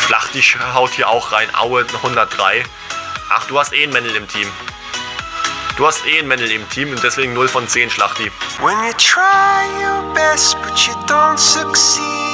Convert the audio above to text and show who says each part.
Speaker 1: Schlachti haut hier auch rein. Aue 103. Ach, du hast eh ein Männel im Team. Du hast eh ein Männel im Team und deswegen 0 von 10 Schlachti. When you try your best, but you don't succeed.